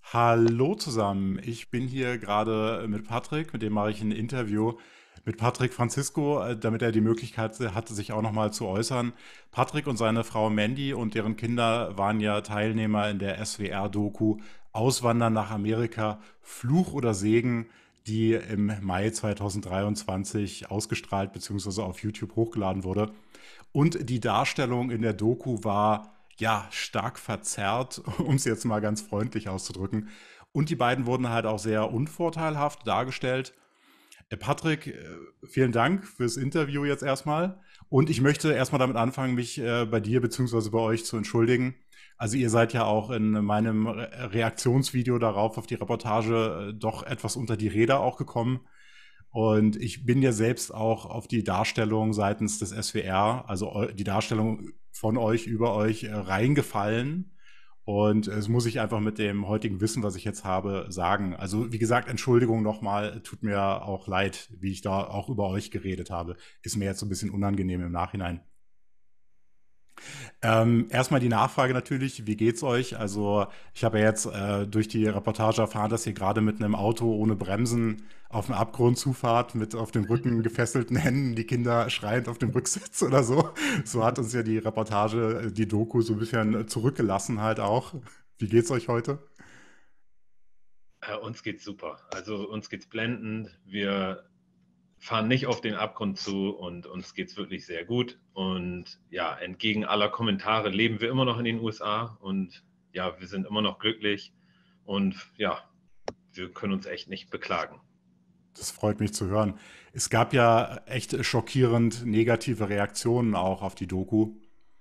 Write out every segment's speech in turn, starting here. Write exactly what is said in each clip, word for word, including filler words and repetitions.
Hallo zusammen. Ich bin hier gerade mit Patrick, mit dem mache ich ein Interview mit Patrick Francisco, äh, damit er die Möglichkeit hatte, sich auch nochmal zu äußern. Patrick und seine Frau Mandy und deren Kinder waren ja Teilnehmer in der S W R-Doku Auswandern nach Amerika, Fluch oder Segen, die im Mai zweitausenddreiundzwanzig ausgestrahlt bzw. auf YouTube hochgeladen wurde. Und die Darstellung in der Doku war ja stark verzerrt, um es jetzt mal ganz freundlich auszudrücken. Und die beiden wurden halt auch sehr unvorteilhaft dargestellt. Äh, Patrick, äh, vielen Dank fürs Interview jetzt erstmal. Und ich möchte erstmal damit anfangen, mich äh, bei dir bzw. bei euch zu entschuldigen. Also ihr seid ja auch in meinem Re Reaktionsvideo darauf, auf die Reportage, äh, doch etwas unter die Räder auch gekommen. Und ich bin ja selbst auch auf die Darstellung seitens des S W R, also eu- die Darstellung von euch über euch äh, reingefallen. Und es muss ich einfach mit dem heutigen Wissen, was ich jetzt habe, sagen. Also wie gesagt, Entschuldigung nochmal, tut mir auch leid, wie ich da auch über euch geredet habe. Ist mir jetzt so ein bisschen unangenehm im Nachhinein. Ähm, erstmal die Nachfrage natürlich, wie geht's euch? Also ich habe ja jetzt äh, durch die Reportage erfahren, dass ihr gerade mit einem Auto ohne Bremsen auf den Abgrund zufahrt, mit auf dem Rücken gefesselten Händen, die Kinder schreiend auf dem Rücksitz oder so. So hat uns ja die Reportage, äh, die Doku so ein bisschen zurückgelassen halt auch. Wie geht's euch heute? Äh, uns geht's super. Also uns geht's blendend. Wir fahren nicht auf den Abgrund zu und uns geht's wirklich sehr gut. Und ja, entgegen aller Kommentare leben wir immer noch in den U S A und ja, wir sind immer noch glücklich und ja, wir können uns echt nicht beklagen. Das freut mich zu hören. Es gab ja echt schockierend negative Reaktionen auch auf die Doku.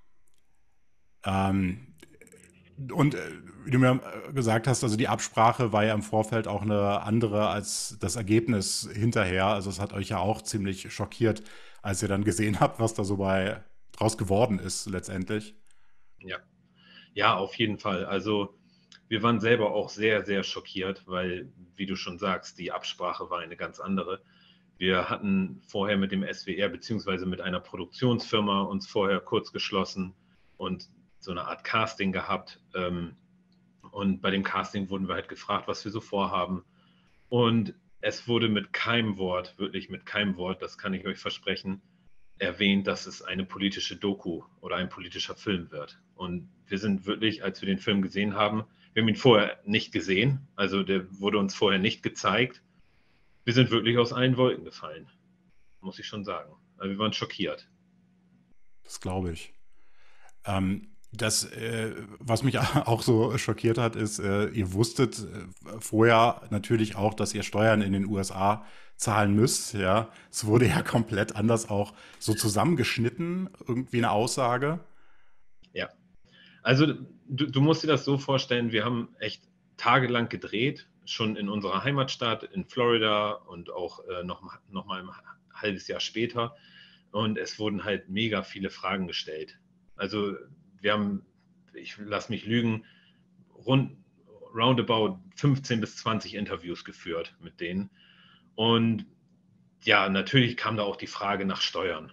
Ähm, Und äh, wie du mir äh, gesagt hast, also die Absprache war ja im Vorfeld auch eine andere als das Ergebnis hinterher. Also es hat euch ja auch ziemlich schockiert, als ihr dann gesehen habt, was da so bei draus geworden ist letztendlich. Ja, ja, auf jeden Fall. Also wir waren selber auch sehr, sehr schockiert, weil, wie du schon sagst, die Absprache war eine ganz andere. Wir hatten vorher mit dem S W R beziehungsweise mit einer Produktionsfirma uns vorher kurz geschlossen und so eine Art Casting gehabt. Ähm, und bei dem Casting wurden wir halt gefragt, was wir so vorhaben. Und es wurde mit keinem Wort, wirklich mit keinem Wort, das kann ich euch versprechen, erwähnt, dass es eine politische Doku oder ein politischer Film wird. Und wir sind wirklich, als wir den Film gesehen haben, wir haben ihn vorher nicht gesehen, also der wurde uns vorher nicht gezeigt. Wir sind wirklich aus allen Wolken gefallen, muss ich schon sagen. Also wir waren schockiert. Das glaube ich. Ähm, das, äh, was mich auch so schockiert hat, ist, äh, ihr wusstet äh, vorher natürlich auch, dass ihr Steuern in den U S A zahlen müsst. Ja, es wurde ja komplett anders auch so zusammengeschnitten, irgendwie eine Aussage. Ja, also du, du musst dir das so vorstellen, wir haben echt tagelang gedreht, schon in unserer Heimatstadt in Florida und auch äh, noch, noch mal ein halbes Jahr später. Und es wurden halt mega viele Fragen gestellt. Also wir haben, ich lass mich lügen, rund roundabout fünfzehn bis zwanzig Interviews geführt mit denen. Und ja, natürlich kam da auch die Frage nach Steuern.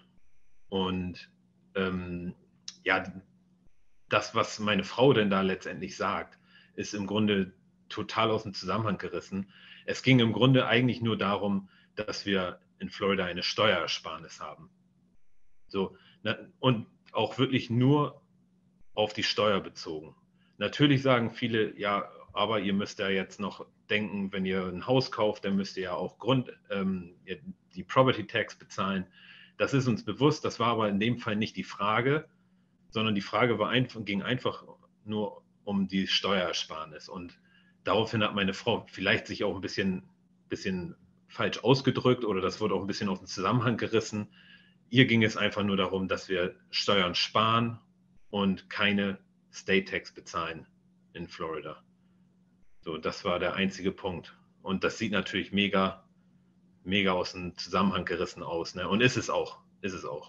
Und ähm, ja, das, was meine Frau denn da letztendlich sagt, ist im Grunde total aus dem Zusammenhang gerissen. Es ging im Grunde eigentlich nur darum, dass wir in Florida eine Steuerersparnis haben. So, ne, und auch wirklich nur auf die Steuer bezogen. Natürlich sagen viele, ja, aber ihr müsst ja jetzt noch denken, wenn ihr ein Haus kauft, dann müsst ihr ja auch Grund, ähm, die Property Tax bezahlen. Das ist uns bewusst, das war aber in dem Fall nicht die Frage, sondern die Frage war einfach, ging einfach nur um die Steuersparnis. Und daraufhin hat meine Frau vielleicht sich auch ein bisschen, bisschen falsch ausgedrückt oder das wurde auch ein bisschen aus dem Zusammenhang gerissen. Ihr ging es einfach nur darum, dass wir Steuern sparen und keine State Tax bezahlen in Florida. So, das war der einzige Punkt. Und das sieht natürlich mega, mega aus dem Zusammenhang gerissen aus. Ne? Und ist es auch. Ist es auch.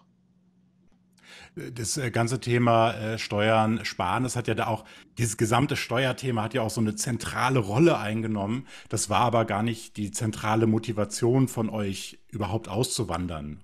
Das äh, ganze Thema äh, Steuern sparen, das hat ja da auch, dieses gesamte Steuerthema hat ja auch so eine zentrale Rolle eingenommen. Das war aber gar nicht die zentrale Motivation von euch, überhaupt auszuwandern.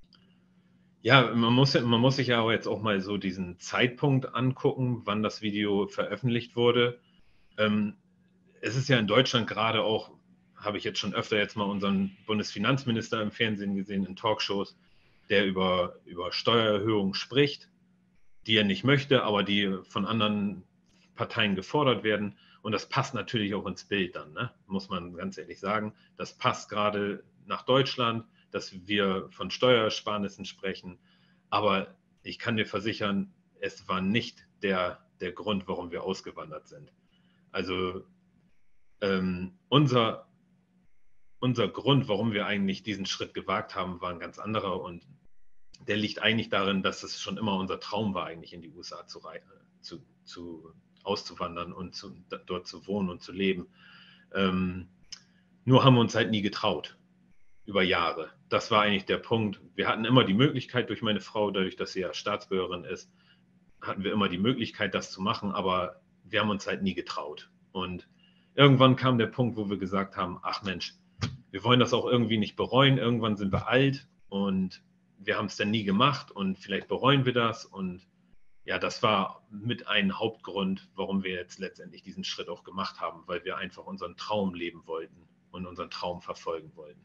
Ja, man muss, man muss sich ja auch jetzt auch mal so diesen Zeitpunkt angucken, wann das Video veröffentlicht wurde. Ähm, es ist ja in Deutschland gerade auch, habe ich jetzt schon öfter jetzt mal unseren Bundesfinanzminister im Fernsehen gesehen, in Talkshows, der über, über Steuererhöhungen spricht, die er nicht möchte, aber die von anderen Parteien gefordert werden. Und das passt natürlich auch ins Bild dann, ne? Muss man ganz ehrlich sagen. Das passt gerade nach Deutschland, dass wir von Steuersparnissen sprechen. Aber ich kann dir versichern, es war nicht der, der Grund, warum wir ausgewandert sind. Also ähm, unser, unser Grund, warum wir eigentlich diesen Schritt gewagt haben, war ein ganz anderer. Und der liegt eigentlich darin, dass es schon immer unser Traum war, eigentlich in die U S A zu, zu, zu auszuwandern und zu, dort zu wohnen und zu leben. Ähm, nur haben wir uns halt nie getraut, über Jahre. Das war eigentlich der Punkt. Wir hatten immer die Möglichkeit durch meine Frau, dadurch, dass sie ja Staatsbürgerin ist, hatten wir immer die Möglichkeit, das zu machen, aber wir haben uns halt nie getraut. Und irgendwann kam der Punkt, wo wir gesagt haben, ach Mensch, wir wollen das auch irgendwie nicht bereuen. Irgendwann sind wir alt und wir haben es dann nie gemacht und vielleicht bereuen wir das. Und ja, das war mit ein Hauptgrund, warum wir jetzt letztendlich diesen Schritt auch gemacht haben, weil wir einfach unseren Traum leben wollten und unseren Traum verfolgen wollten.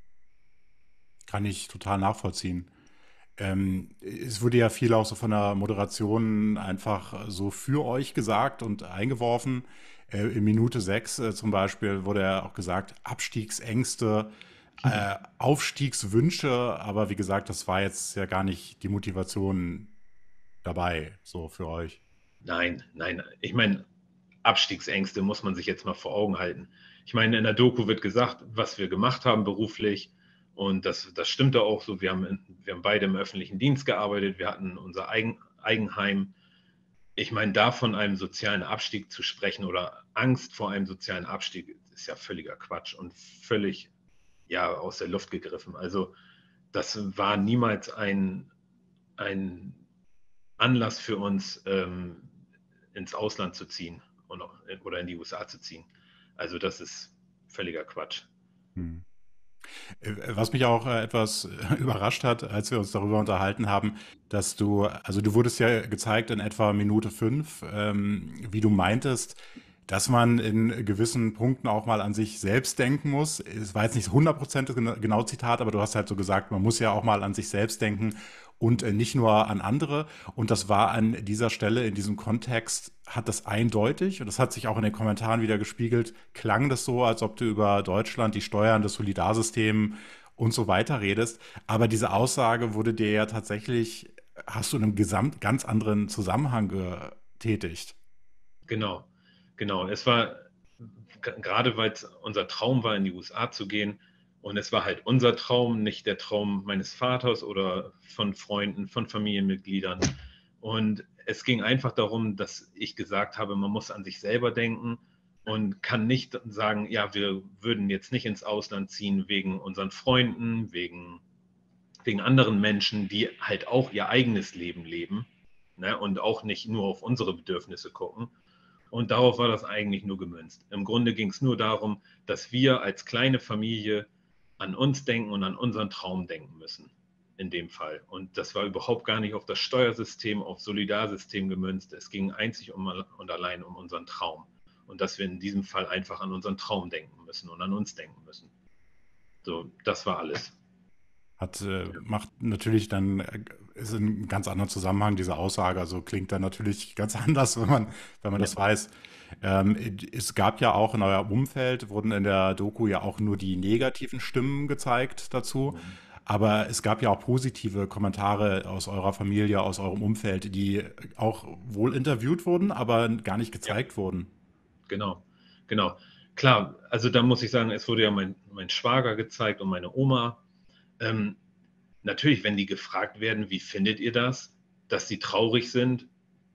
Kann ich total nachvollziehen. Ähm, es wurde ja viel auch so von der Moderation einfach so für euch gesagt und eingeworfen. Äh, in Minute sechs äh, zum Beispiel wurde ja auch gesagt, Abstiegsängste, äh, Aufstiegswünsche, aber wie gesagt, das war jetzt ja gar nicht die Motivation dabei, so für euch. Nein, nein, ich meine, Abstiegsängste muss man sich jetzt mal vor Augen halten. Ich meine, in der Doku wird gesagt, was wir gemacht haben beruflich und das, das stimmte auch so. Wir haben, wir haben beide im öffentlichen Dienst gearbeitet, wir hatten unser Eigen, Eigenheim. Ich meine, da von einem sozialen Abstieg zu sprechen oder Angst vor einem sozialen Abstieg ist ja völliger Quatsch und völlig ja, aus der Luft gegriffen. Also das war niemals ein, ein Anlass für uns, ähm, ins Ausland zu ziehen und, oder in die U S A zu ziehen. Also das ist völliger Quatsch. Hm. Was mich auch äh, etwas überrascht hat, als wir uns darüber unterhalten haben, dass du, also du wurdest ja gezeigt in etwa Minute fünf, ähm, wie du meintest, dass man in gewissen Punkten auch mal an sich selbst denken muss. Es war jetzt nicht hundert Prozent genau Zitat, aber du hast halt so gesagt, man muss ja auch mal an sich selbst denken und äh, nicht nur an andere. Und das war an dieser Stelle, in diesem Kontext, hat das eindeutig, und das hat sich auch in den Kommentaren wieder gespiegelt, klang das so, als ob du über Deutschland, die Steuern, das Solidarsystem und so weiter redest. Aber diese Aussage wurde dir ja tatsächlich, hast du in einem gesamt ganz anderen Zusammenhang getätigt. Genau, genau. Es war gerade, weil es unser Traum war, in die U S A zu gehen. Und es war halt unser Traum, nicht der Traum meines Vaters oder von Freunden, von Familienmitgliedern. Und es ging einfach darum, dass ich gesagt habe, man muss an sich selber denken und kann nicht sagen, ja, wir würden jetzt nicht ins Ausland ziehen wegen unseren Freunden, wegen, wegen anderen Menschen, die halt auch ihr eigenes Leben leben, ne, und auch nicht nur auf unsere Bedürfnisse gucken. Und darauf war das eigentlich nur gemünzt. Im Grunde ging es nur darum, dass wir als kleine Familie an uns denken und an unseren Traum denken müssen, in dem Fall. Und das war überhaupt gar nicht auf das Steuersystem, auf Solidarsystem gemünzt. Es ging einzig um, und allein um unseren Traum. Und dass wir in diesem Fall einfach an unseren Traum denken müssen und an uns denken müssen. So, das war alles. Hat, äh, macht natürlich dann, äh, ist in einem ganz anderen Zusammenhang diese Aussage, also klingt dann natürlich ganz anders, wenn man, wenn man Ja. das weiß. Ähm, es gab ja auch in eurem Umfeld, wurden in der Doku ja auch nur die negativen Stimmen gezeigt dazu, aber es gab ja auch positive Kommentare aus eurer Familie, aus eurem Umfeld, die auch wohl interviewt wurden, aber gar nicht gezeigt Ja. wurden. Genau, genau. Klar, also da muss ich sagen, es wurde ja mein, mein Schwager gezeigt und meine Oma. Ähm, natürlich, wenn die gefragt werden, wie findet ihr das, dass sie traurig sind,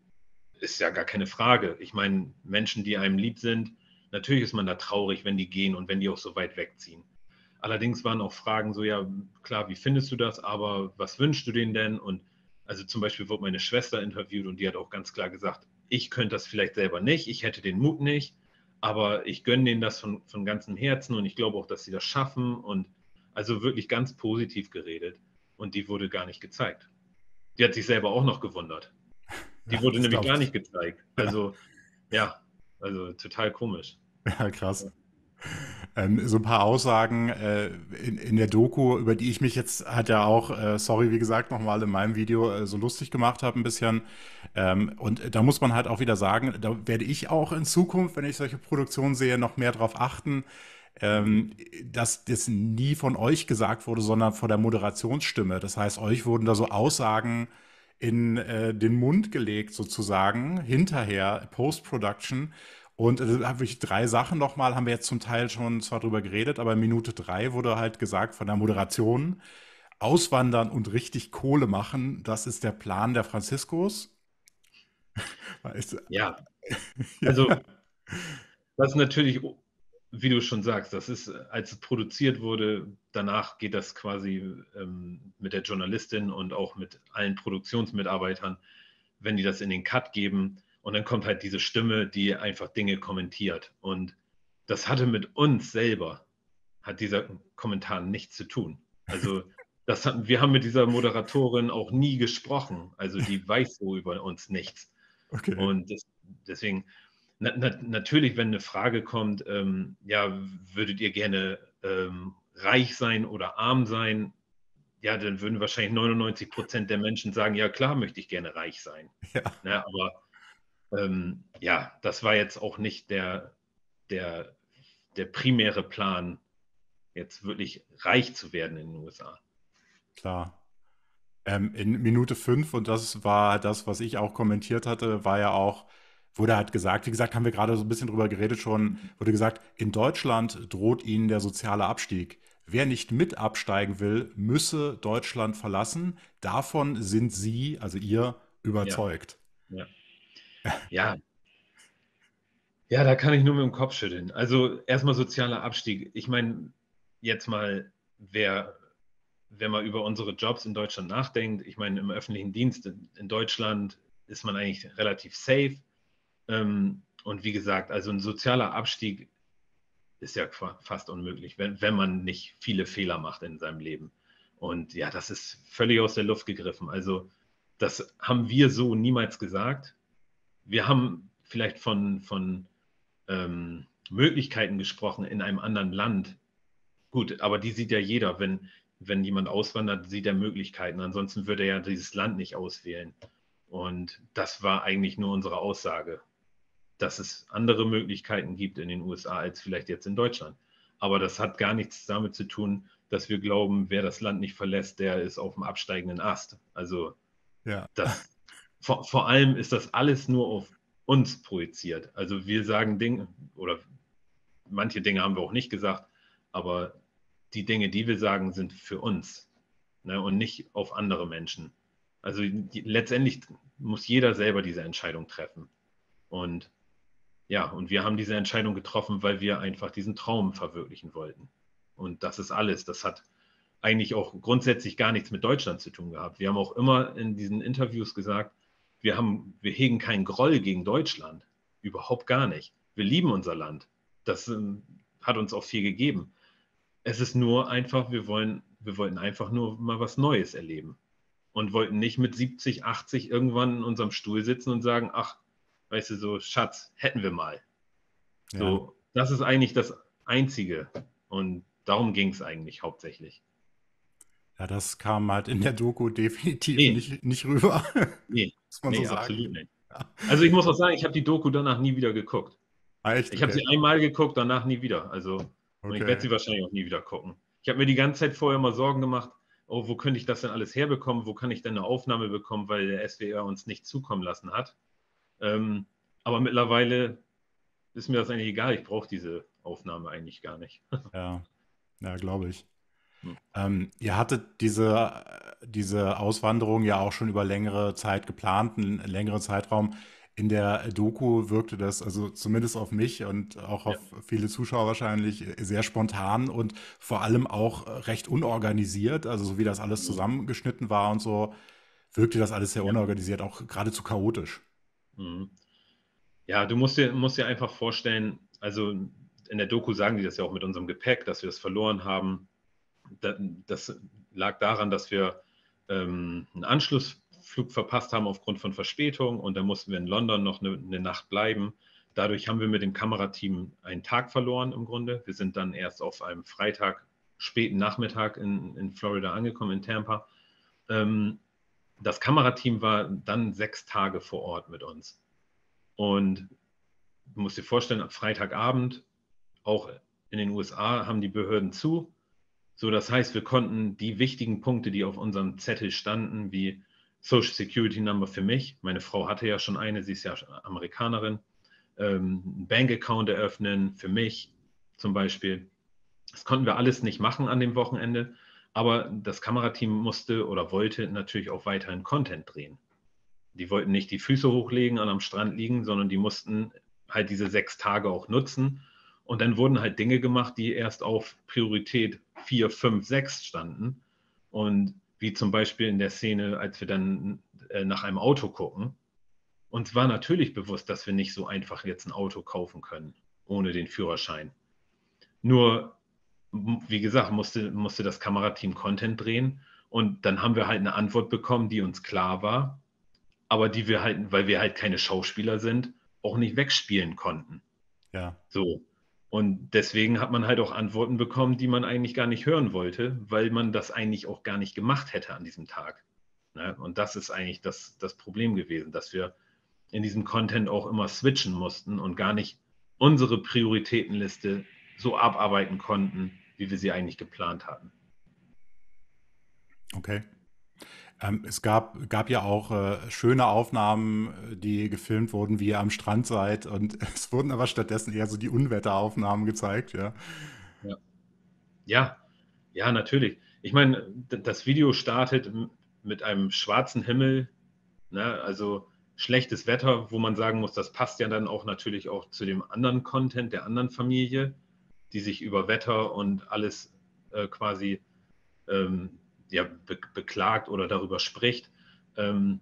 ist ja gar keine Frage. Ich meine, Menschen, die einem lieb sind, natürlich ist man da traurig, wenn die gehen und wenn die auch so weit wegziehen. Allerdings waren auch Fragen so, ja, klar, wie findest du das, aber was wünschst du denen denn? Und also zum Beispiel wurde meine Schwester interviewt und die hat auch ganz klar gesagt, ich könnte das vielleicht selber nicht, ich hätte den Mut nicht, aber ich gönne denen das von, von ganzem Herzen und ich glaube auch, dass sie das schaffen und also wirklich ganz positiv geredet und die wurde gar nicht gezeigt. Die hat sich selber auch noch gewundert. Die Ja, wurde das nämlich glaube gar ich. nicht gezeigt. Ja. Also, ja, also total komisch. Ja, krass. Ähm, so ein paar Aussagen äh, in, in der Doku, über die ich mich jetzt halt ja auch, äh, sorry, wie gesagt, nochmal in meinem Video äh, so lustig gemacht habe ein bisschen. Ähm, und da muss man halt auch wieder sagen, da werde ich auch in Zukunft, wenn ich solche Produktionen sehe, noch mehr drauf achten, Mhm. ähm, dass das nie von euch gesagt wurde, sondern von der Moderationsstimme. Das heißt, euch wurden da so Aussagen in äh, den Mund gelegt, sozusagen, hinterher, Post-Production. Und äh, da habe ich drei Sachen nochmal, haben wir jetzt zum Teil schon zwar drüber geredet, aber in Minute drei wurde halt gesagt von der Moderation, auswandern und richtig Kohle machen, das ist der Plan der Franziskus. Weißt du? Ja, Ja, also das ist natürlich, wie du schon sagst, das ist, äh, als es produziert wurde, danach geht das quasi ähm, mit der Journalistin und auch mit allen Produktionsmitarbeitern, wenn die das in den Cut geben und dann kommt halt diese Stimme, die einfach Dinge kommentiert. Und das hatte mit uns selber, hat dieser Kommentar nichts zu tun. Also das hatten, wir haben mit dieser Moderatorin auch nie gesprochen. Also die weiß so über uns nichts. okay. Und das, deswegen, na, na, natürlich, wenn eine Frage kommt, ähm, ja, würdet ihr gerne ähm, reich sein oder arm sein? Ja, dann würden wahrscheinlich neunundneunzig Prozent der Menschen sagen, ja klar, möchte ich gerne reich sein. Ja, Ne, aber ähm, ja, das war jetzt auch nicht der, der, der primäre Plan, jetzt wirklich reich zu werden in den U S A. klar. Ähm, in Minute fünf, und das war das, was ich auch kommentiert hatte, war ja auch, wurde halt gesagt, wie gesagt, haben wir gerade so ein bisschen drüber geredet schon, wurde gesagt, in Deutschland droht ihnen der soziale Abstieg. Wer nicht mit absteigen will, müsse Deutschland verlassen. Davon sind Sie, also ihr, Ja, überzeugt. ja, ja, ja, da kann ich nur mit dem Kopf schütteln. Also erstmal sozialer Abstieg. Ich meine, jetzt mal, wer, wer mal über unsere Jobs in Deutschland nachdenkt, ich meine, im öffentlichen Dienst in, in Deutschland ist man eigentlich relativ safe. Ähm, und wie gesagt, also ein sozialer Abstieg ist ja fast unmöglich, wenn, wenn man nicht viele Fehler macht in seinem Leben. Und ja, das ist völlig aus der Luft gegriffen. Also das haben wir so niemals gesagt. Wir haben vielleicht von, von ähm, Möglichkeiten gesprochen in einem anderen Land. Gut, aber die sieht ja jeder. Wenn, wenn jemand auswandert, sieht er Möglichkeiten. Ansonsten würde er ja dieses Land nicht auswählen. Und das war eigentlich nur unsere Aussage, dass es andere Möglichkeiten gibt in den U S A als vielleicht jetzt in Deutschland. Aber das hat gar nichts damit zu tun, dass wir glauben, wer das Land nicht verlässt, der ist auf dem absteigenden Ast. Also Ja, das, vor, vor allem ist das alles nur auf uns projiziert. Also wir sagen Dinge, oder manche Dinge haben wir auch nicht gesagt, aber die Dinge, die wir sagen, sind für uns, ne, und nicht auf andere Menschen. Also die, letztendlich muss jeder selber diese Entscheidung treffen. Und ja, und wir haben diese Entscheidung getroffen, weil wir einfach diesen Traum verwirklichen wollten. Und das ist alles. Das hat eigentlich auch grundsätzlich gar nichts mit Deutschland zu tun gehabt. Wir haben auch immer in diesen Interviews gesagt, wir, haben, wir hegen keinen Groll gegen Deutschland. Überhaupt gar nicht. Wir lieben unser Land. Das ähm, hat uns auch viel gegeben. Es ist nur einfach, wir wollen, wir wollten einfach nur mal was Neues erleben. Und wollten nicht mit siebzig, achtzig irgendwann in unserem Stuhl sitzen und sagen, ach, weißt du, so, Schatz, hätten wir mal. ja. So, das ist eigentlich das Einzige. Und darum ging es eigentlich hauptsächlich. Ja, das kam halt in der Doku definitiv Nee, nicht, nicht rüber, nee, muss man so nee, sagen. absolut nicht. Ja. Also ich muss auch sagen, ich habe die Doku danach nie wieder geguckt. Ah, echt? Ich habe Okay. sie einmal geguckt, danach nie wieder. Also, und ich werde Okay. sie wahrscheinlich auch nie wieder gucken. Ich habe mir die ganze Zeit vorher mal Sorgen gemacht, oh, wo könnte ich das denn alles herbekommen? Wo kann ich denn eine Aufnahme bekommen, weil der S W R uns nicht zukommen lassen hat? Ähm, aber mittlerweile ist mir das eigentlich egal. Ich brauche diese Aufnahme eigentlich gar nicht. Ja, ja, glaube ich. Hm. Ähm, ihr hattet diese, diese Auswanderung ja auch schon über längere Zeit geplant, einen längeren Zeitraum. In der Doku wirkte das, also zumindest auf mich und auch Ja. auf viele Zuschauer wahrscheinlich, sehr spontan und vor allem auch recht unorganisiert. Also so wie das alles Mhm. zusammengeschnitten war und so, wirkte das alles sehr Ja. unorganisiert, auch geradezu chaotisch. Mhm. Ja, du musst dir, musst dir einfach vorstellen, also in der Doku sagen die das ja auch mit unserem Gepäck, dass wir es verloren haben. Das lag daran, dass wir ähm, einen Anschlussflug verpasst haben aufgrund von Verspätung und dann mussten wir in London noch eine, eine Nacht bleiben. Dadurch haben wir mit dem Kamerateam einen Tag verloren im Grunde. Wir sind dann erst auf einem Freitag, späten Nachmittag in, in Florida angekommen, in Tampa. Ähm, das Kamerateam war dann sechs Tage vor Ort mit uns. Und du musst dir vorstellen, am Freitagabend, auch in den U S A, haben die Behörden zu. So, das heißt, wir konnten die wichtigen Punkte, die auf unserem Zettel standen, wie Social Security Number für mich, meine Frau hatte ja schon eine, sie ist ja Amerikanerin, ähm, einen Bankaccount eröffnen für mich zum Beispiel. Das konnten wir alles nicht machen an dem Wochenende, aber das Kamerateam musste oder wollte natürlich auch weiterhin Content drehen. Die wollten nicht die Füße hochlegen und am Strand liegen, sondern die mussten halt diese sechs Tage auch nutzen. Und dann wurden halt Dinge gemacht, die erst auf Priorität vier, fünf, sechs standen. Und wie zum Beispiel in der Szene, als wir dann äh, nach einem Auto gucken. Uns war natürlich bewusst, dass wir nicht so einfach jetzt ein Auto kaufen können, ohne den Führerschein. Nur, wie gesagt, musste, musste das Kamerateam Content drehen. Und dann haben wir halt eine Antwort bekommen, die uns klar war, aber die wir halt, weil wir halt keine Schauspieler sind, auch nicht wegspielen konnten. Ja. So. Und deswegen hat man halt auch Antworten bekommen, die man eigentlich gar nicht hören wollte, weil man das eigentlich auch gar nicht gemacht hätte an diesem Tag. Ne? Und das ist eigentlich das, das Problem gewesen, dass wir in diesem Content auch immer switchen mussten und gar nicht unsere Prioritätenliste so abarbeiten konnten, wie wir sie eigentlich geplant hatten. Okay. Ähm, es gab, gab ja auch äh, schöne Aufnahmen, äh, die gefilmt wurden, wie ihr am Strand seid. Und es wurden aber stattdessen eher so die Unwetteraufnahmen gezeigt, ja. Ja, ja, ja, natürlich. Ich meine, d- das Video startet m- mit einem schwarzen Himmel, ne? Also schlechtes Wetter, wo man sagen muss, das passt ja dann auch natürlich auch zu dem anderen Content der anderen Familie, die sich über Wetter und alles äh, quasi ähm, ja, be beklagt oder darüber spricht. Ähm,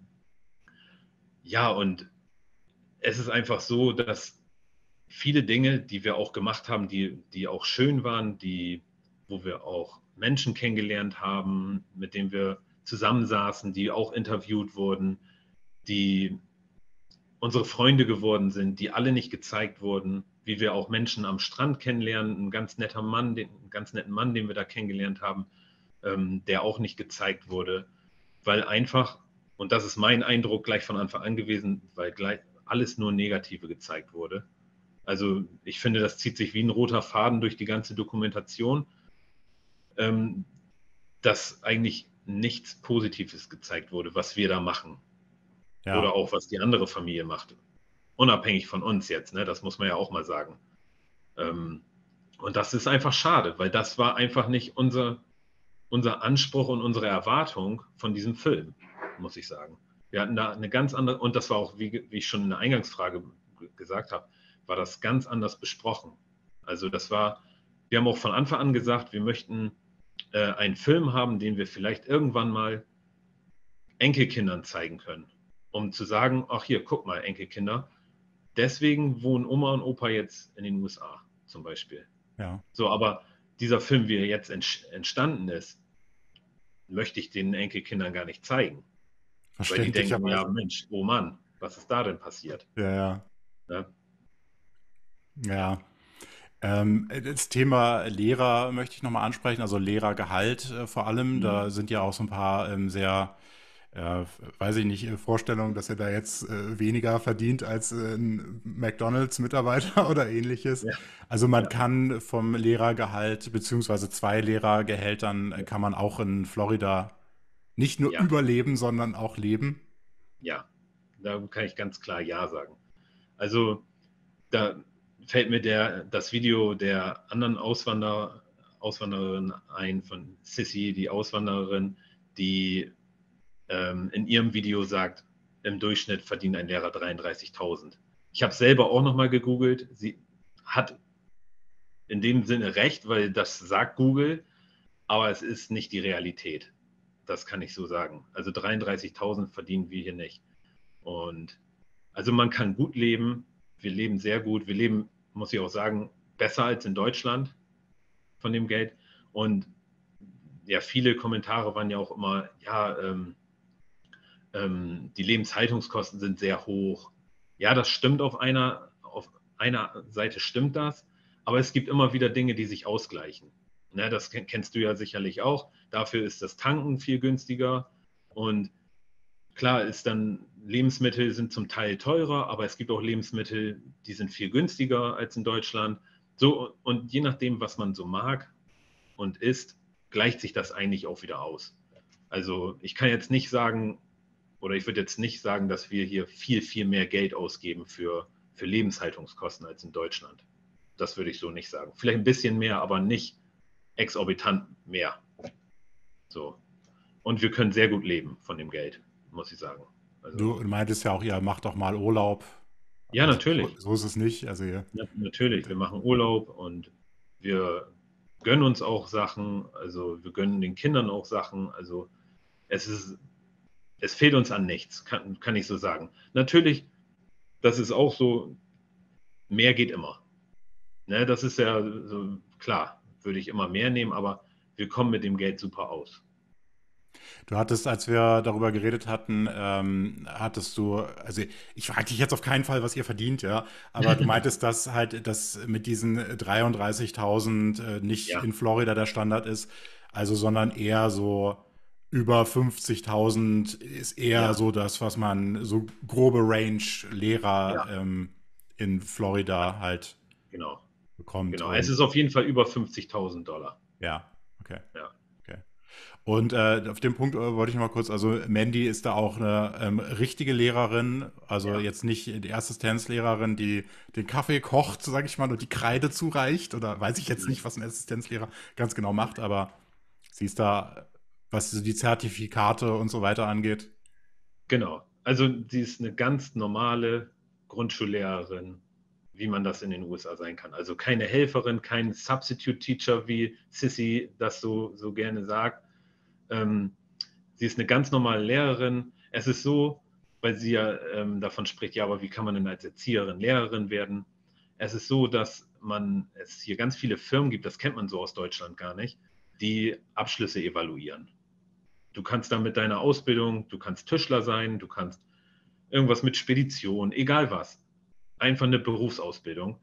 ja, und es ist einfach so, dass viele Dinge, die wir auch gemacht haben, die, die auch schön waren, die, wo wir auch Menschen kennengelernt haben, mit denen wir zusammensaßen, die auch interviewt wurden, die unsere Freunde geworden sind, die alle nicht gezeigt wurden, wie wir auch Menschen am Strand kennenlernen, ein ganz netter Mann, den, einen ganz netten Mann, den wir da kennengelernt haben, ähm, der auch nicht gezeigt wurde, weil einfach, und das ist mein Eindruck gleich von Anfang an gewesen, weil gleich alles nur Negative gezeigt wurde. Also ich finde, das zieht sich wie ein roter Faden durch die ganze Dokumentation, ähm, dass eigentlich nichts Positives gezeigt wurde, was wir da machen. Ja. Oder auch, was die andere Familie macht. Unabhängig von uns jetzt, ne? Das muss man ja auch mal sagen. Ähm, und das ist einfach schade, weil das war einfach nicht unser, unser Anspruch und unsere Erwartung von diesem Film, muss ich sagen. Wir hatten da eine ganz andere, und das war auch, wie, wie ich schon in der Eingangsfrage gesagt habe, war das ganz anders besprochen. Also das war, wir haben auch von Anfang an gesagt, wir möchten äh, einen Film haben, den wir vielleicht irgendwann mal Enkelkindern zeigen können, um zu sagen, ach hier, guck mal, Enkelkinder, deswegen wohnen Oma und Opa jetzt in den U S A zum Beispiel. Ja. So, aber dieser Film, wie er jetzt entstanden ist, möchte ich den Enkelkindern gar nicht zeigen. Weil die denken, ja Verständlicherweise. Mensch, oh Mann, was ist da denn passiert? Ja, ja. Ja, Ja. Ähm, das Thema Lehrer möchte ich nochmal ansprechen, also Lehrergehalt äh, vor allem. mhm. Da sind ja auch so ein paar ähm, sehr, äh, weiß ich nicht, äh, Vorstellungen, dass er da jetzt äh, weniger verdient als äh, ein McDonald's-Mitarbeiter oder ähnliches. Ja, Also man ja, kann vom Lehrergehalt beziehungsweise zwei Lehrergehältern äh, kann man auch in Florida nicht nur ja, überleben, sondern auch leben. ja. Da kann ich ganz klar Ja sagen. Also da fällt mir der, das Video der anderen Auswanderer, Auswandererin ein, von Sissy, die Auswandererin, die ähm, in ihrem Video sagt, im Durchschnitt verdient ein Lehrer dreiunddreißigtausend. Ich habe selber auch nochmal gegoogelt. Sie hat in dem Sinne recht, weil das sagt Google, aber es ist nicht die Realität. Das kann ich so sagen. Also dreiunddreißigtausend verdienen wir hier nicht. Und also man kann gut leben. Wir leben sehr gut. Wir leben, muss ich auch sagen, besser als in Deutschland von dem Geld. Und ja, viele Kommentare waren ja auch immer, ja, ähm, ähm, die Lebenshaltungskosten sind sehr hoch. Ja, das stimmt auf einer, auf, einer Seite stimmt das, aber es gibt immer wieder Dinge, die sich ausgleichen. Ne, das kennst du ja sicherlich auch. Dafür ist das Tanken viel günstiger und klar ist dann, Lebensmittel sind zum Teil teurer, aber es gibt auch Lebensmittel, die sind viel günstiger als in Deutschland. So, und je nachdem, was man so mag und isst, gleicht sich das eigentlich auch wieder aus. Also ich kann jetzt nicht sagen, oder ich würde jetzt nicht sagen, dass wir hier viel, viel mehr Geld ausgeben für, für Lebenshaltungskosten als in Deutschland. Das würde ich so nicht sagen. Vielleicht ein bisschen mehr, aber nicht exorbitant mehr. So. Und wir können sehr gut leben von dem Geld, muss ich sagen. Also, Du meintest ja auch, ihr macht doch mal Urlaub. ja, Also so, natürlich. so ist es nicht. Also ihr, Ja, natürlich. Wir machen Urlaub und wir gönnen uns auch Sachen. Also wir gönnen den Kindern auch Sachen. Also es ist, es fehlt uns an nichts, kann, kann ich so sagen. Natürlich, das ist auch so, mehr geht immer. Ne, das ist ja so, klar, würde ich immer mehr nehmen, aber wir kommen mit dem Geld super aus. du hattest, als wir darüber geredet hatten, ähm, hattest du, also ich frage dich jetzt auf keinen Fall, was ihr verdient, ja, aber du meintest, dass halt das mit diesen dreiunddreißigtausend äh, nicht Ja, in Florida der Standard ist, also sondern eher so über fünfzigtausend ist eher ja, so das, was man, so grobe Range Lehrer ja, ähm, in Florida halt genau, bekommt genau. Es und ist auf jeden Fall über fünfzigtausend Dollar. ja, okay. Ja, Okay. Und äh, auf dem Punkt äh, wollte ich noch mal kurz, also Mandy ist da auch eine ähm, richtige Lehrerin, also ja. jetzt nicht die Assistenzlehrerin, die den Kaffee kocht, sage ich mal, und die Kreide zureicht, oder weiß ich jetzt Nein. nicht, was ein Assistenzlehrer ganz genau macht, aber sie ist da, was so die Zertifikate und so weiter angeht. Genau. Also sie ist eine ganz normale Grundschullehrerin, wie man das in den U S A sein kann. Also keine Helferin, kein Substitute Teacher, wie Sissy das so, so gerne sagt. Ähm, sie ist eine ganz normale Lehrerin. Es ist so, weil sie ja ähm, davon spricht, ja, aber wie kann man denn als Erzieherin Lehrerin werden? Es ist so, dass man es hier ganz viele Firmen gibt, das kennt man so aus Deutschland gar nicht, die Abschlüsse evaluieren. Du kannst da mit deiner Ausbildung, du kannst Tischler sein, du kannst irgendwas mit Spedition, egal was. Einfach eine Berufsausbildung.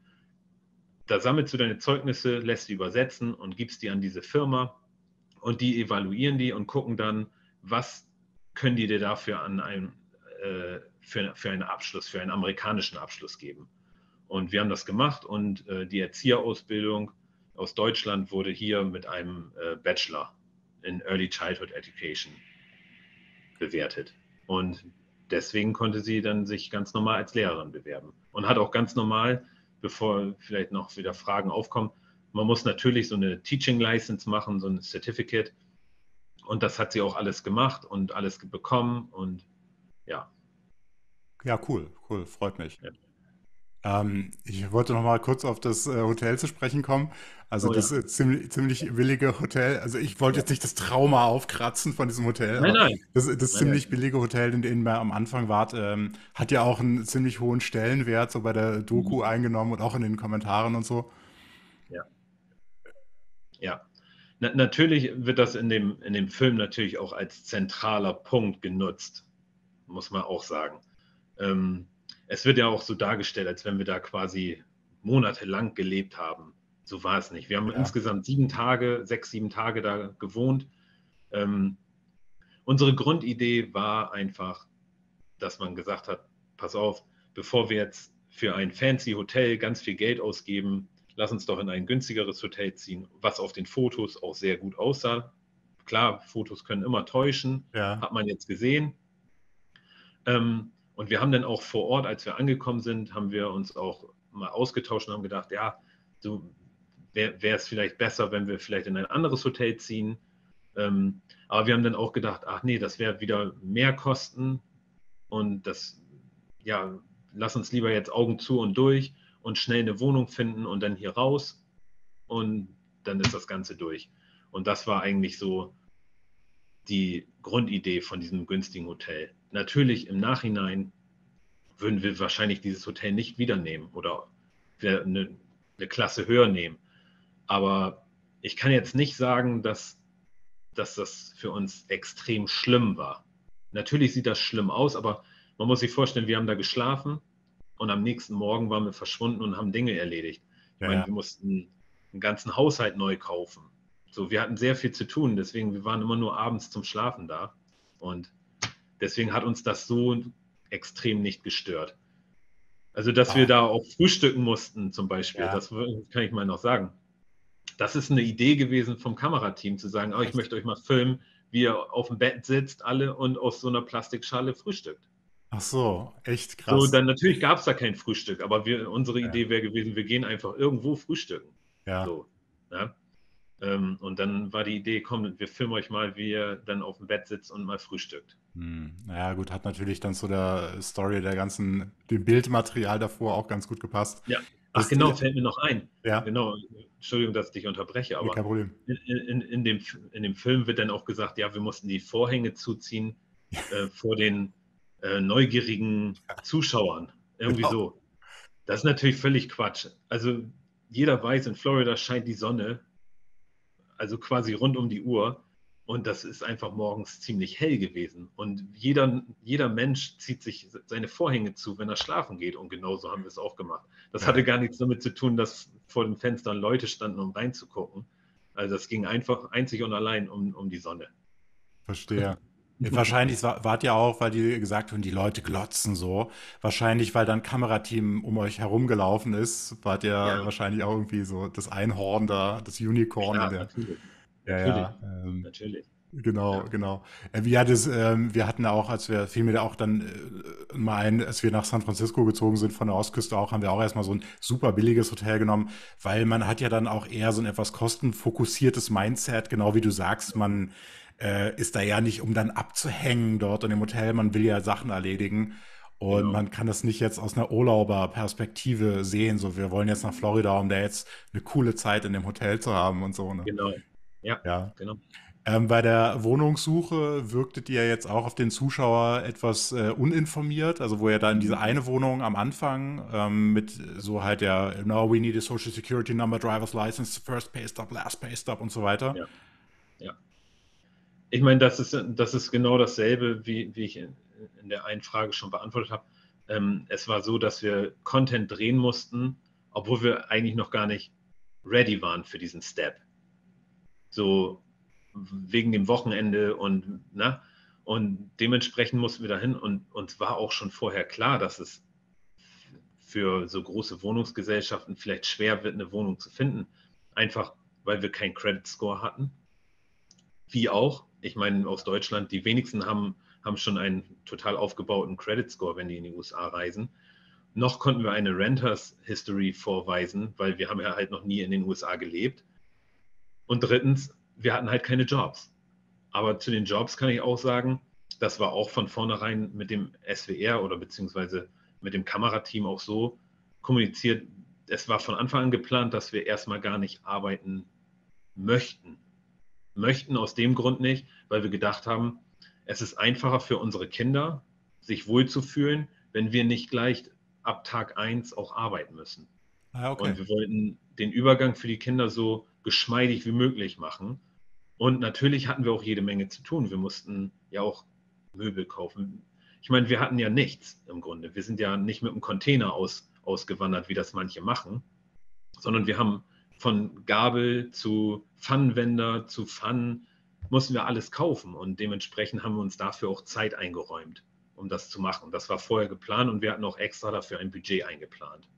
Da sammelst du deine Zeugnisse, lässt die übersetzen und gibst die an diese Firma und die evaluieren die und gucken dann, was können die dir dafür an einem, äh, für, für einen Abschluss, für einen amerikanischen Abschluss geben. Und wir haben das gemacht und äh, die Erzieherausbildung aus Deutschland wurde hier mit einem äh, Bachelor in Early Childhood Education bewertet. Und deswegen konnte sie dann sich ganz normal als Lehrerin bewerben und hat auch ganz normal, bevor vielleicht noch wieder Fragen aufkommen, man muss natürlich so eine Teaching License machen, so ein Certificate. Und das hat sie auch alles gemacht und alles bekommen. Und ja, Ja, cool, cool, freut mich. ja. Ähm, ich wollte noch mal kurz auf das äh, Hotel zu sprechen kommen. Also Oh das ja, äh, ziemlich, ziemlich billige Hotel. Also ich wollte ja. jetzt nicht das Trauma aufkratzen von diesem Hotel, Nein, aber nein, das, das nein, ziemlich nein. billige Hotel, in dem ihr am Anfang wart, ähm, hat ja auch einen ziemlich hohen Stellenwert so bei der Doku Mhm. eingenommen und auch in den Kommentaren und so. Ja, ja. Na, natürlich wird das in dem, in dem Film natürlich auch als zentraler Punkt genutzt, muss man auch sagen. Ähm, es wird ja auch so dargestellt, als wenn wir da quasi monatelang gelebt haben. So war es nicht. Wir haben Ja, insgesamt sieben Tage, sechs, sieben Tage da gewohnt. Ähm, unsere Grundidee war einfach, dass man gesagt hat, pass auf, bevor wir jetzt für ein fancy Hotel ganz viel Geld ausgeben, lass uns doch in ein günstigeres Hotel ziehen, was auf den Fotos auch sehr gut aussah. Klar, Fotos können immer täuschen, ja, hat man jetzt gesehen. Ähm, und wir haben dann auch vor Ort, als wir angekommen sind, haben wir uns auch mal ausgetauscht und haben gedacht, ja, so wäre es vielleicht besser, wenn wir vielleicht in ein anderes Hotel ziehen. Ähm, aber wir haben dann auch gedacht, ach nee, das wäre wieder mehr Kosten und das, ja, lass uns lieber jetzt Augen zu und durch und schnell eine Wohnung finden und dann hier raus und dann ist das Ganze durch. Und das war eigentlich so die Grundidee von diesem günstigen Hotel. Natürlich im Nachhinein würden wir wahrscheinlich dieses Hotel nicht wieder nehmen oder eine, eine Klasse höher nehmen. Aber ich kann jetzt nicht sagen, dass, dass das für uns extrem schlimm war. Natürlich sieht das schlimm aus, aber man muss sich vorstellen, wir haben da geschlafen und am nächsten Morgen waren wir verschwunden und haben Dinge erledigt. Ich Ja, meine, ja. wir mussten einen ganzen Haushalt neu kaufen. So, wir hatten sehr viel zu tun, deswegen wir waren immer nur abends zum Schlafen da und deswegen hat uns das so extrem nicht gestört. Also, dass wir Ah, da auch frühstücken mussten zum Beispiel, ja. das kann ich mal noch sagen. Das ist eine Idee gewesen vom Kamerateam zu sagen: „Oh, ich Echt? möchte euch mal filmen, wie ihr auf dem Bett sitzt alle und aus so einer Plastikschale frühstückt." Ach so, echt So, krass. dann natürlich gab es da kein Frühstück, aber wir unsere Ja, Idee wäre gewesen, wir gehen einfach irgendwo frühstücken. ja. So, ne? Ähm, und dann war die Idee: „Komm, wir filmen euch mal, wie ihr dann auf dem Bett sitzt und mal frühstückt." Hm. Na ja, gut, hat natürlich dann zu der Story der ganzen, dem Bildmaterial davor auch ganz gut gepasst. Ja. Ach Das, genau, äh, fällt mir noch ein. ja, Genau, Entschuldigung, dass ich dich unterbreche, nee, aber kein Problem. in in in dem F in dem Film wird dann auch gesagt, ja, wir mussten die Vorhänge zuziehen, äh, vor den, äh, neugierigen Zuschauern. Irgendwie Genau. so. Das ist natürlich völlig Quatsch. Also, jeder weiß, in Florida scheint die Sonne, also quasi rund um die Uhr. Und das ist einfach morgens ziemlich hell gewesen. Und jeder, jeder Mensch zieht sich seine Vorhänge zu, wenn er schlafen geht. Und genauso haben wir es auch gemacht. Das Ja, hatte gar nichts damit zu tun, dass vor den Fenstern Leute standen, um reinzugucken. Also das ging einfach einzig und allein um, um die Sonne. verstehe. Ja, wahrscheinlich wa- wart ihr auch, weil die gesagt haben, die Leute glotzen so. Wahrscheinlich, weil dann ein Kamerateam um euch herumgelaufen ist, wart ihr Ja, wahrscheinlich auch irgendwie so das Einhorn da, das Unicorn in klar, der. natürlich. Ja, Natürlich. ja. Ähm, Natürlich. Genau, Ja. genau. Äh, Wie hat es, ähm, wir hatten ja auch, als wir, fiel mir da auch dann äh, mal ein, als wir nach San Francisco gezogen sind von der Ostküste auch, haben wir auch erstmal so ein super billiges Hotel genommen, weil man hat ja dann auch eher so ein etwas kostenfokussiertes Mindset, genau wie du sagst, man äh, ist da ja nicht, um dann abzuhängen dort in dem Hotel, man will ja Sachen erledigen und Genau. man kann das nicht jetzt aus einer Urlauberperspektive sehen, so wir wollen jetzt nach Florida, um da jetzt eine coole Zeit in dem Hotel zu haben und so, ne? Genau. Ja, Ja. genau. Ähm, bei der Wohnungssuche wirktet ihr jetzt auch auf den Zuschauer etwas äh, uninformiert, also wo ihr dann diese Mhm. eine Wohnung am Anfang ähm, mit so halt der No, we need a Social Security Number, Driver's License, First Pay Stub, Last Pay Stub und so weiter. Ja, ja. Ich meine, das ist, das ist genau dasselbe, wie, wie ich in, in der einen Frage schon beantwortet habe. Ähm, es war so, dass wir Content drehen mussten, obwohl wir eigentlich noch gar nicht ready waren für diesen Step. So wegen dem Wochenende und, na, und dementsprechend mussten wir dahin und uns war auch schon vorher klar, dass es für so große Wohnungsgesellschaften vielleicht schwer wird, eine Wohnung zu finden. Einfach, weil wir keinen Credit Score hatten. Wie auch. Ich meine, aus Deutschland, die wenigsten haben, haben schon einen total aufgebauten Credit Score, wenn die in die U S A reisen. Noch konnten wir eine Renters History vorweisen, weil wir haben ja halt noch nie in den U S A gelebt. Und drittens, wir hatten halt keine Jobs. Aber zu den Jobs kann ich auch sagen, das war auch von vornherein mit dem S W R oder beziehungsweise mit dem Kamerateam auch so kommuniziert. Es war von Anfang an geplant, dass wir erstmal gar nicht arbeiten möchten. Möchten aus dem Grund nicht, weil wir gedacht haben, es ist einfacher für unsere Kinder, sich wohlzufühlen, wenn wir nicht gleich ab Tag eins auch arbeiten müssen. Ah, Und okay. wir wollten den Übergang für die Kinder so geschmeidig wie möglich machen. Und natürlich hatten wir auch jede Menge zu tun. Wir mussten ja auch Möbel kaufen. Ich meine, wir hatten ja nichts im Grunde. Wir sind ja nicht mit einem Container aus, ausgewandert, wie das manche machen, sondern wir haben von Gabel zu Pfannenwender zu Pfannen mussten wir alles kaufen und dementsprechend haben wir uns dafür auch Zeit eingeräumt, um das zu machen. Das war vorher geplant und wir hatten auch extra dafür ein Budget eingeplant.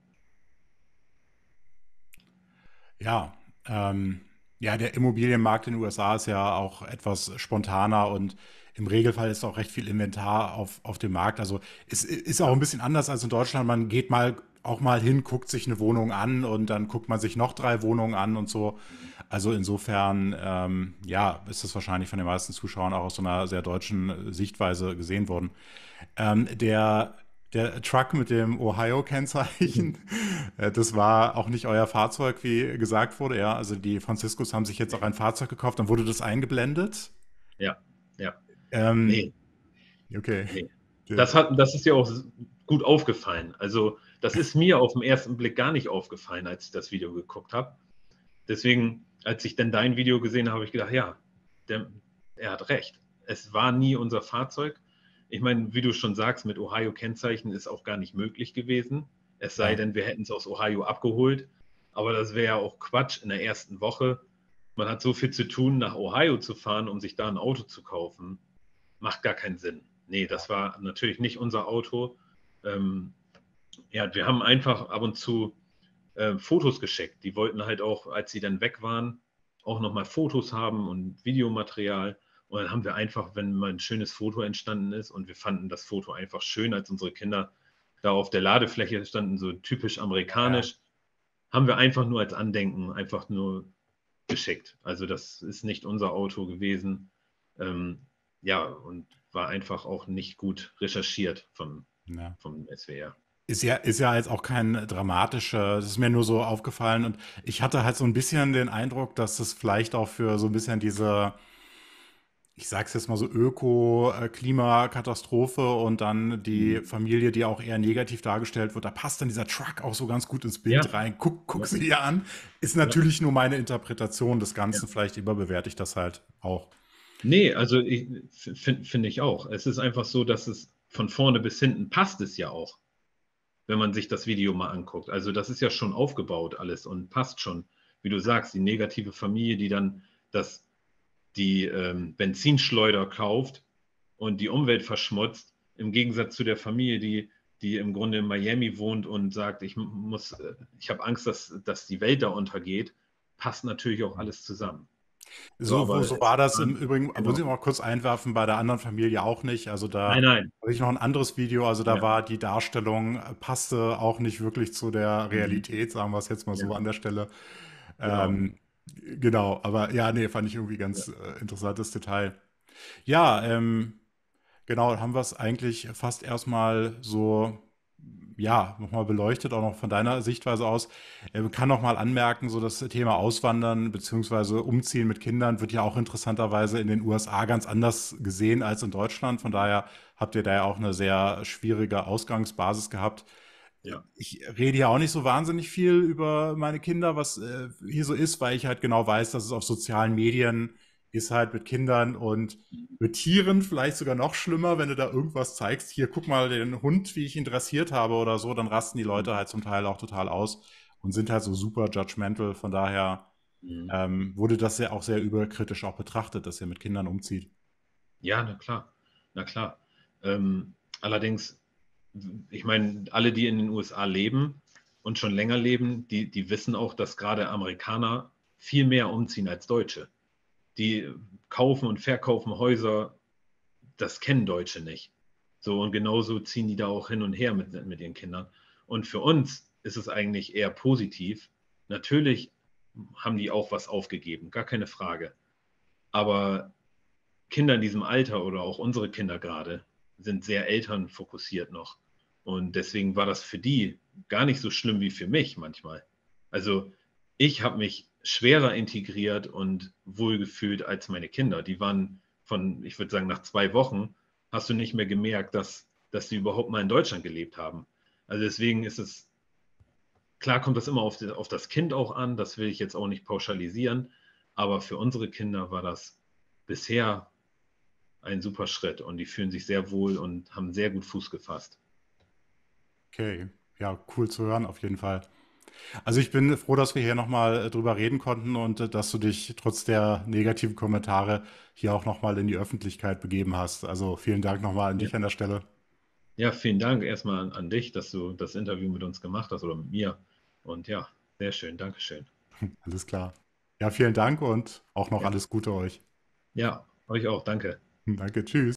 Ja, ähm, ja, der Immobilienmarkt in den U S A ist ja auch etwas spontaner und im Regelfall ist auch recht viel Inventar auf, auf dem Markt. Also es ist auch Ja, ein bisschen anders als in Deutschland. Man geht mal auch mal hin, guckt sich eine Wohnung an und dann guckt man sich noch drei Wohnungen an und so. Also insofern, ähm, ja, ist das wahrscheinlich von den meisten Zuschauern auch aus so einer sehr deutschen Sichtweise gesehen worden. Ähm, der, der Truck mit dem Ohio-Kennzeichen, äh, das war auch nicht euer Fahrzeug, wie gesagt wurde. Ja, also die Franziskus haben sich jetzt auch nee, ein Fahrzeug gekauft, dann wurde das eingeblendet. ja, ja, Ähm, nee, okay. nee. Das, Der- hat, das ist ja auch gut aufgefallen. Also das ist mir auf den ersten Blick gar nicht aufgefallen, als ich das Video geguckt habe. Deswegen, als ich dann dein Video gesehen habe, habe ich gedacht, ja, der, er hat recht. Es war nie unser Fahrzeug. ich meine, wie du schon sagst, mit Ohio-Kennzeichen ist auch gar nicht möglich gewesen. Es sei Ja, denn, wir hätten es aus Ohio abgeholt. Aber das wäre ja auch Quatsch in der ersten Woche. Man hat so viel zu tun, nach Ohio zu fahren, um sich da ein Auto zu kaufen. Macht gar keinen Sinn. Nee, das war natürlich nicht unser Auto. Ähm, ja, wir haben einfach ab und zu äh, Fotos geschickt. Die wollten halt auch, als sie dann weg waren, auch nochmal Fotos haben und Videomaterial. Und dann haben wir einfach, wenn mal ein schönes Foto entstanden ist und wir fanden das Foto einfach schön, als unsere Kinder da auf der Ladefläche standen, so typisch ja. amerikanisch, haben wir einfach nur als Andenken einfach nur geschickt. Also das ist nicht unser Auto gewesen. Ähm, ja, und war einfach auch nicht gut recherchiert vom, Ja. vom S W R. Ist ja, ist ja jetzt auch kein dramatischer, das ist mir nur so aufgefallen und ich hatte halt so ein bisschen den Eindruck, dass es vielleicht auch für so ein bisschen diese, ich sag's jetzt mal so, Öko-Klimakatastrophe und dann die Mhm. Familie, die auch eher negativ dargestellt wird, da passt dann dieser Truck auch so ganz gut ins Bild Ja, rein. Guck, guck ja, sie dir an. Ist ja, natürlich nur meine Interpretation des ja. Ganzen, vielleicht überbewerte ich das halt auch. Nee, also ich finde find ich auch. Es ist einfach so, dass es von vorne bis hinten passt es ja auch, wenn man sich das Video mal anguckt. Also das ist ja schon aufgebaut alles und passt schon. Wie du sagst, die negative Familie, die dann das, die ähm, Benzinschleuder kauft und die Umwelt verschmutzt, im Gegensatz zu der Familie, die, die im Grunde in Miami wohnt und sagt, ich muss, äh, ich habe Angst, dass, dass die Welt da untergeht, passt natürlich auch alles zusammen. So, So, wo, aber so es war das war, im Übrigen, muss genau. ich mal kurz einwerfen, bei der anderen Familie auch nicht. Also da Nein, nein. habe ich noch ein anderes Video, also da Ja, war die Darstellung, äh, passte auch nicht wirklich zu der mhm. Realität, sagen wir es jetzt mal Ja, so an der Stelle. genau. Ähm, genau, aber ja, nee, fand ich irgendwie Ja. ganz äh, interessantes Detail. Ja, ähm, genau, haben wir es eigentlich fast erstmal so, ja, nochmal beleuchtet, auch noch von deiner Sichtweise aus. Äh, Man kann noch mal anmerken, so das Thema Auswandern beziehungsweise Umziehen mit Kindern wird ja auch interessanterweise in den U S A ganz anders gesehen als in Deutschland. Von daher habt ihr da ja auch eine sehr schwierige Ausgangsbasis gehabt. Ja. Ich rede ja auch nicht so wahnsinnig viel über meine Kinder, was äh, hier so ist, weil ich halt genau weiß, dass es auf sozialen Medien ist halt mit Kindern und mit Tieren vielleicht sogar noch schlimmer, wenn du da irgendwas zeigst. Hier, guck mal den Hund, wie ich ihn dressiert habe oder so, dann rasten die Leute halt zum Teil auch total aus und sind halt so super judgmental. Von daher Mhm. ähm, wurde das ja auch sehr überkritisch auch betrachtet, dass ihr mit Kindern umzieht. Ja, na klar. Na klar. Ähm, allerdings, ich meine, alle, die in den U S A leben und schon länger leben, die, die wissen auch, dass gerade Amerikaner viel mehr umziehen als Deutsche. Die kaufen und verkaufen Häuser, das kennen Deutsche nicht. So, und genauso ziehen die da auch hin und her mit, mit ihren Kindern. Und für uns ist es eigentlich eher positiv. Natürlich haben die auch was aufgegeben, gar keine Frage. Aber Kinder in diesem Alter oder auch unsere Kinder gerade sind sehr elternfokussiert noch. Und deswegen war das für die gar nicht so schlimm wie für mich manchmal. Also ich habe mich schwerer integriert und wohlgefühlt als meine Kinder. Die waren von, ich würde sagen, nach zwei Wochen hast du nicht mehr gemerkt, dass, dass sie überhaupt mal in Deutschland gelebt haben. Also deswegen ist es, klar kommt das immer auf, die, auf das Kind auch an, das will ich jetzt auch nicht pauschalisieren, aber für unsere Kinder war das bisher ein super Schritt und die fühlen sich sehr wohl und haben sehr gut Fuß gefasst. Okay, ja, cool zu hören auf jeden Fall. Also ich bin froh, dass wir hier nochmal drüber reden konnten und äh, dass du dich trotz der negativen Kommentare hier auch nochmal in die Öffentlichkeit begeben hast. Also vielen Dank nochmal an Ja, dich an der Stelle. ja, vielen Dank erstmal an, an dich, dass du das Interview mit uns gemacht hast oder mit mir. Und ja, sehr schön, Dankeschön. Alles klar. Ja, vielen Dank und auch noch Ja, alles Gute euch. ja, euch auch, danke. Danke, tschüss.